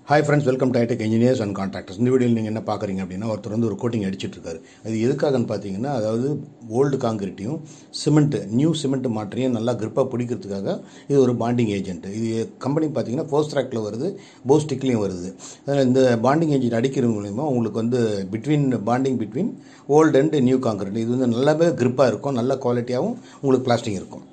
Hi friends, welcome to Tech Engineers and Contractors. இந்த வீடியோவில் நீங்கள் என்ன பார்க்குறீங்க அப்படின்னா ஒருத்தர் வந்து ஒரு கோட்டிங் அடிச்சிட்டு இருக்காரு. அது எதுக்காகன்னு பார்த்தீங்கன்னா, அதாவது ஓல்டு காங்கிரீட்டையும் நியூ சிமெண்ட் மாற்றியும் நல்லா கிரிப்பாக பிடிக்கிறதுக்காக இது ஒரு பாண்டிங் ஏஜென்ட். இது கம்பெனி பார்த்தீங்கன்னா Fosrocல வருது, போஸ்டிக்லேயும் வருது. அதனால் இந்த பாண்டிங் ஏஜென்ட் அடிக்கிறது மூலிமா உங்களுக்கு வந்து between old and new concrete இது வந்து நல்லாவே கிரிப்பாக இருக்கும், நல்ல குவாலிட்டியாகவும் உங்களுக்கு பிளாஸ்டிங் இருக்கும்.